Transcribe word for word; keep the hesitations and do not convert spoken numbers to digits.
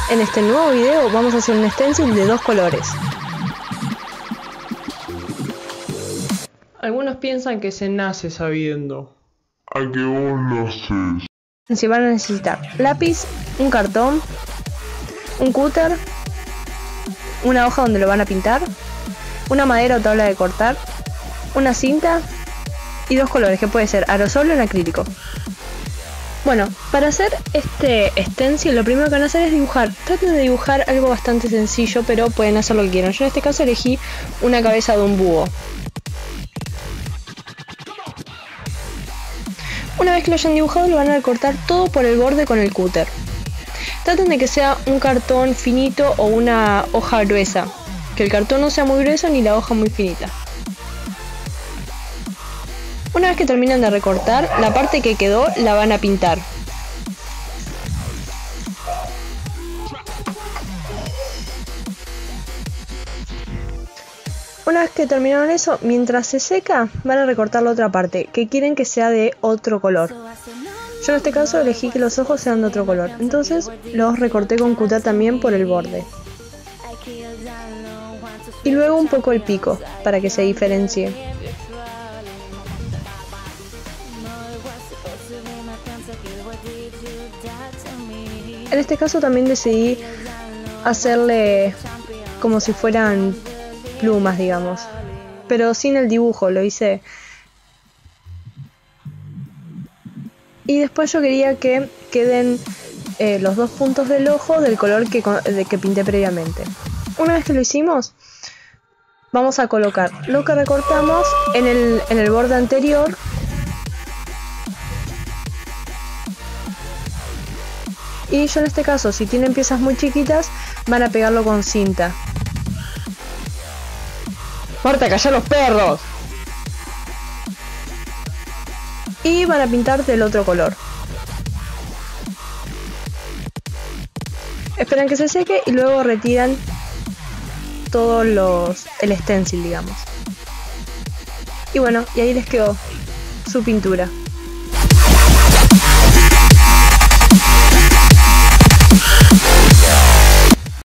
En este nuevo video vamos a hacer un stencil de dos colores. Algunos piensan que se nace sabiendo. A que vos lo haces. Se van a necesitar lápiz, un cartón, un cúter, una hoja donde lo van a pintar, una madera o tabla de cortar, una cinta y dos colores que puede ser aerosol o en acrílico. Bueno, para hacer este stencil lo primero que van a hacer es dibujar. Traten de dibujar algo bastante sencillo, pero pueden hacer lo que quieran. Yo en este caso elegí una cabeza de un búho. Una vez que lo hayan dibujado lo van a recortar todo por el borde con el cúter. Traten de que sea un cartón finito o una hoja gruesa. Que el cartón no sea muy grueso ni la hoja muy finita. Una vez que terminan de recortar, la parte que quedó la van a pintar. Una vez que terminaron eso, mientras se seca, van a recortar la otra parte, que quieren que sea de otro color. Yo en este caso elegí que los ojos sean de otro color, entonces los recorté con cúter también por el borde. Y luego un poco el pico, para que se diferencie. En este caso también decidí hacerle como si fueran plumas, digamos, pero sin el dibujo, lo hice. Y después yo quería que queden eh, los dos puntos del ojo del color que, de, que pinté previamente. Una vez que lo hicimos, vamos a colocar lo que recortamos en el, en el borde anterior. Y yo en este caso, si tienen piezas muy chiquitas, van a pegarlo con cinta. ¡Marta, calla los perros! Y van a pintar del otro color. Esperan que se seque y luego retiran todos los el stencil, digamos. Y bueno, y ahí les quedó su pintura. We'll be right back.